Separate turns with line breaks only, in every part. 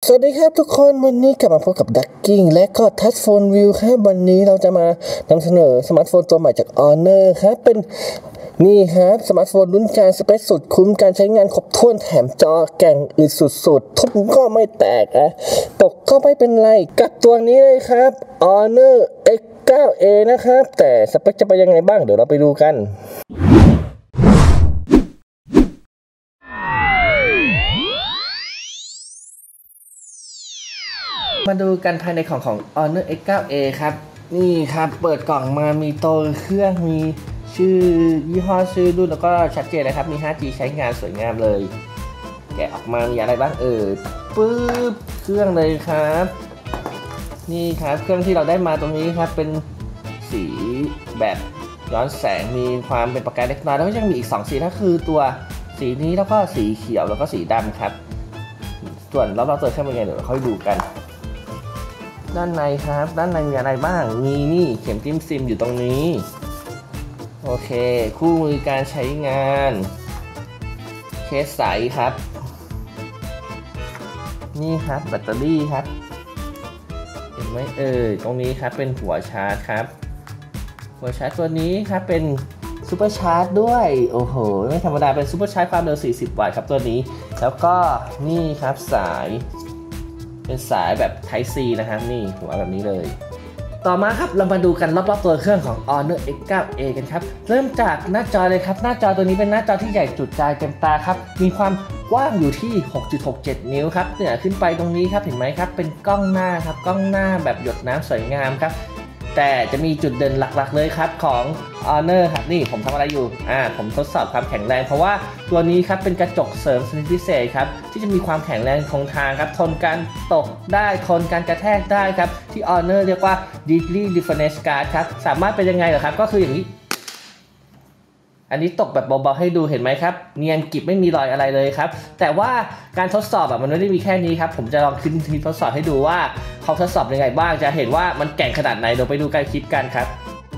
สวัสดีครับทุกคนวันนี้กลับมาพบกับดักกิ้งและก็ทัชโฟนวิวครับวันนี้เราจะมานำเสนอสมาร์ทโฟนตัวใหม่จาก Honor ครับเป็นนี่ครับสมาร์ทโฟนรุ่นกลางสเปคสุดคุ้มการใช้งานครบถ้วนแถมจอแก่งอึดสุดๆทุบก็ไม่แตกตกก็ไม่เป็นไรกับตัวนี้เลยครับ Honor X9A นะครับแต่สเปคจะเป็นยังไงบ้างเดี๋ยวเราไปดูกันมาดูกันภายในของ Honor X9A ครับนี่ครับเปิดกล่องมามีตัวเครื่องมีชื่อยี่ห้อชื่อรุ่นแล้วก็ชัดเจนนะครับมี 5G ใช้งานสวยงามเลยแกะออกมามีอะไรบ้างปึ๊บเครื่องเลยครับนี่ครับเครื่องที่เราได้มาตรงนี้ครับเป็นสีแบบย้อนแสงมีความเป็นประกายเล็กน้อยแล้วก็ยังมีอีก2สีก็คือตัวสีนี้แล้วก็สีเขียวแล้วก็สีดำครับส่วนรอบๆตัวเครื่องเป็นไงเดี๋ยวเราค่อยดูกันด้านในครับด้านในมีอะไรบ้างมีนี่เข็มจิ้มซิมอยู่ตรงนี้โอเคคู่มือการใช้งานเคสใสครับนี่ครับแบตเตอรี่ครับเห็นไหมตรงนี้ครับเป็นหัวชาร์จครับหัวชาร์จตัวนี้ครับเป็นซูเปอร์ชาร์จด้วยโอ้โหไม่ธรรมดาเป็นซูเปอร์ชาร์จความเร็ว40 วัตต์ครับตัวนี้แล้วก็นี่ครับสายเป็นสายแบบ Type C นะครับนี่หัวแบบนี้เลยต่อมาครับเรามาดูกันรอบๆตัวเครื่องของ Honor X9A กันครับเริ่มจากหน้าจอเลยครับหน้าจอตัวนี้เป็นหน้าจอที่ใหญ่จุดใจเต็มตาครับมีความกว้างอยู่ที่ 6.67 นิ้วครับเหนือขึ้นไปตรงนี้ครับเห็นไหมครับเป็นกล้องหน้าครับกล้องหน้าแบบหยดน้ำสวยงามครับแต่จะมีจุดเด่นหลักๆเลยครับของ Honor ครับนี่ผมทำอะไรอยู่ผมทดสอบความแข็งแรงเพราะว่าตัวนี้ครับเป็นกระจกเสริมชนิดพิเศษครับที่จะมีความแข็งแรงคงทางครับทนการตกได้ทนการกระแทกได้ครับที่ Honor เรียกว่า Deeply Diffused Guard ครับสามารถเป็นยังไงเหรอครับก็คืออย่างนี้อันนี้ตกแบบเบาๆให้ดูเห็นไหมครับเนียนกริบไม่มีรอยอะไรเลยครับแต่ว่าการทดสอบมันไม่ได้มีแค่นี้ครับผมจะลองขึ้นทีทดสอบให้ดูว่าเขาทดสอบยังไงบ้างจะเห็นว่ามันแกร่งขนาดไหนเดี๋ยวไปดูการคลิปกันครับ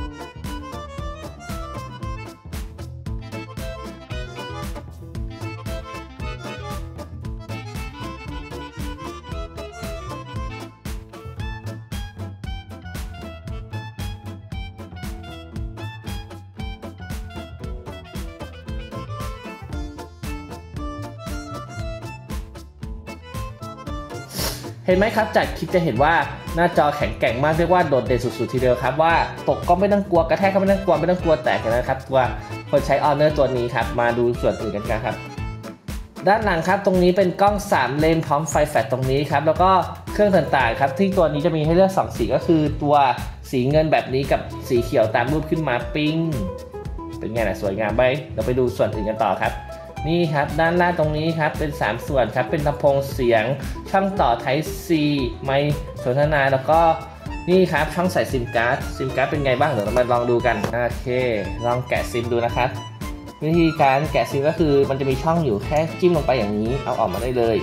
เห็นไหมครับจากคลิปจะเห็นว่าหน้าจอแข็งแกร่งมากเรียกว่าโดดเด่นสุดๆทีเดียวครับว่าตกก็ไม่ต้องกลัวกระแทกก็ไม่ต้องกลัวแตกนะครับตัวคนใช้ Honor ตัวนี้ครับมาดูส่วนอื่นกันครับด้านหลังครับตรงนี้เป็นกล้อง3เลนพร้อมไฟแฟลชตรงนี้ครับแล้วก็เครื่องต่างๆครับที่ตัวนี้จะมีให้เลือก2สีก็คือตัวสีเงินแบบนี้กับสีเขียวตามรูปขึ้นมาปิ้งเป็นไงล่ะสวยงามไหมเราไปดูส่วนอื่นกันต่อครับนี่ครับด้านล่างตรงนี้ครับเป็น3ส่วนครับเป็นลำโพงเสียงช่องต่อ Type C ไมค์สนทนาแล้วก็นี่ครับช่องใส่ซิมการ์ดเป็นไงบ้างเดี๋ยวเรามาลองดูกันโอเคลองแกะซิมดูนะครับวิธีการแกะซิมก็คือมันจะมีช่องอยู่แค่จิ้มลงไปอย่างนี้เอาออกมาได้เลย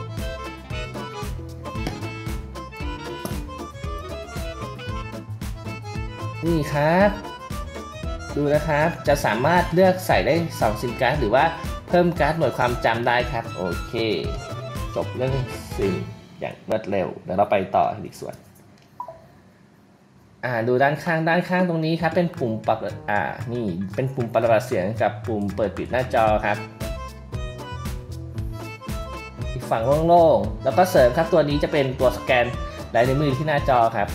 นี่ครับดูนะครับจะสามารถเลือกใส่ได้2ซิมการ์ดหรือว่าเพิ่มการ์ดหน่วยความจำได้ครับโอเคจบเรื่องซิมอย่างรวดเร็วเดี๋ยวเราไปต่ออีกส่วนดูด้านข้างตรงนี้ครับเป็นปุ่มปรับนี่เป็นปุ่มปรับเสียงกับปุ่มเปิดปิดหน้าจอครับอีกฝั่งโล่งๆแล้วก็เสริมครับตัวนี้จะเป็นตัวสแกนลายนิ้วมือที่หน้าจอครับ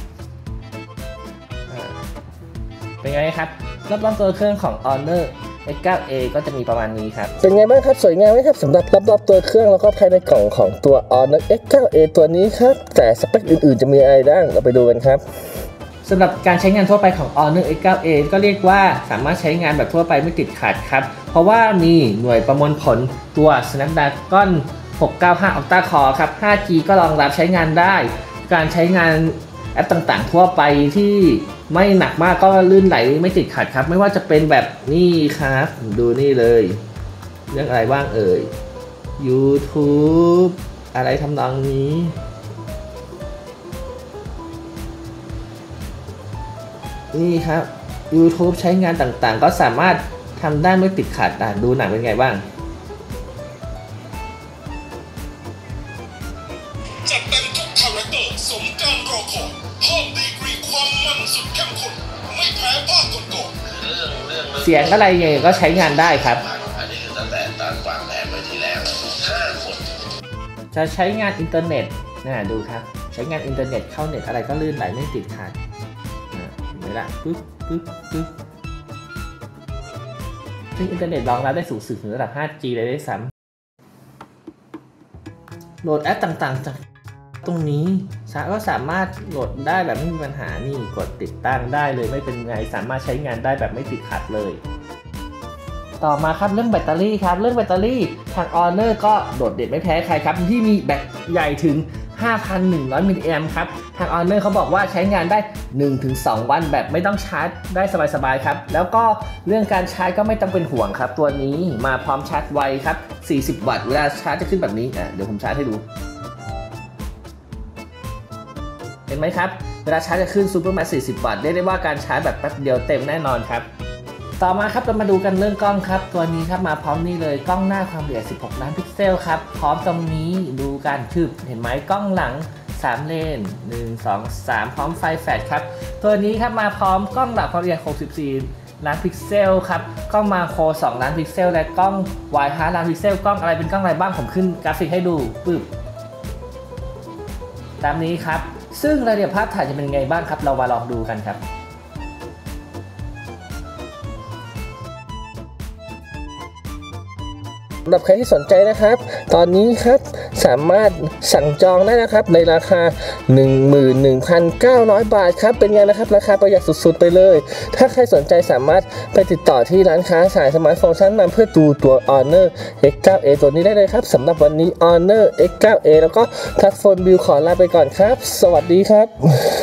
เป็นไงครับรอบๆตัวเครื่องของ Honor X9A ก็จะมีประมาณนี้ครับเป็นไงบ้างครับสวยงามไหมครับสำหรับรอบๆตัวเครื่องแล้วก็ภายในกล่องของตัว Honor X9A ตัวนี้ครับแต่สเปคอื่นๆจะมีอะไรบ้างเราไปดูกันครับสำหรับการใช้งานทั่วไปของ Honor X9A ก็เรียกว่าสามารถใช้งานแบบทั่วไปไม่ติดขัดครับเพราะว่ามีหน่วยประมวลผลตัว Snapdragon 695 Octa Core ครับ 5G ก็รองรับใช้งานได้การใช้งานแอปต่างๆทั่วไปที่ไม่หนักมากก็ลื่นไหลไม่ติดขัดครับไม่ว่าจะเป็นแบบนี่ครับดูนี่เลยเรื่องอะไรบ้างYouTube อะไรทำนองนี้นี่ครับ YouTube ใช้งานต่างๆก็สามารถทำได้ไม่ติดขัดดูหนังเป็นไงบ้าง 7
ดเต็มทุกคาแรคเตอร์สมการรอคอยเพิ่มดีกรีความมันสุดเข้มข้นไม่แพ้ภาคก่อน
เสียงอะไรเงี้ยก็ใช้งานได้ครับ
อันนี้คือตั้งแต่ตอนวางแผนไว้ทีแรก5 คน
จะใช้งานอินเทอร์เน็ตดูครับใช้งานอินเทอร์เน็ตเข้าเน็ตอะไรก็ลื่นไหลไม่ติดขัดนี่ละปึ๊บซึ่งอินเทอร์เน็ตรองรับได้สูงสุดถึงระดับ 5G เลยได้ซ้ำโหลดแอปต่างๆจากตรงนี้ก็สามารถโหลดได้แบบไม่มีปัญหานี่กดติดตั้งได้เลยไม่เป็นไงสามารถใช้งานได้แบบไม่ติดขัดเลยต่อมาครับเรื่องแบตเตอรี่ครับเรื่องแบตเตอรี่ทาง Honor ก็โดดเด่นไม่แพ้ใครครับที่มีแบตใหญ่ถึง 5,100 มิลลิแอมป์ครับทาง Honor เขาบอกว่าใช้งานได้ 1-2 วันแบบไม่ต้องชาร์จได้สบายๆครับแล้วก็เรื่องการชาร์จก็ไม่ต้องเป็นห่วงครับตัวนี้มาพร้อมชาร์จไวครับ40 วัตต์เวลาชาร์จจะขึ้นแบบนี้เดี๋ยวผมชาร์จให้ดูเห็นไหมครับเวลาชาร์จจะขึ้น Supermax 40 วัตต์เรียกได้ว่าการชาร์จแบบแป๊บเดียวเต็มแน่นอนครับต่อมาครับเรามาดูกันเรื่องกล้องครับตัวนี้ครับมาพร้อมนี่เลยกล้องหน้าความละเอียด16 ล้านพิกเซลครับพร้อมตรงนี้ดูกันคือเห็นไหมกล้องหลัง3เลน1 2 3พร้อมไฟแฟลชครับตัวนี้ครับมาพร้อมกล้องหลังความละเอียด64 ล้านพิกเซลครับกล้องมาโคร2 ล้านพิกเซลและกล้องวาย5 ล้านพิกเซลกล้องอะไรเป็นกล้องอะไรบ้างผมขึ้นกราฟิกให้ดูปึ๊บตามนี้ครับซึ่งรายละเอียดภาพถ่ายจะเป็นไงบ้างครับเรามาลองดูกันครับสำหรับใครที่สนใจนะครับตอนนี้ครับสามารถสั่งจองได้นะครับในราคา 11,900 บาทครับเป็นไงนะครับราคาประหยัดสุดๆไปเลยถ้าใครสนใจสามารถไปติดต่อที่ร้านค้าสายสมาร์ทโฟนชั้นนำเพื่อดูตัว Honor X9a ตัวนี้ได้เลยครับสำหรับวันนี้ Honor X9a แล้วก็ทัชโฟนบิวขอลาไปก่อนครับสวัสดีครับ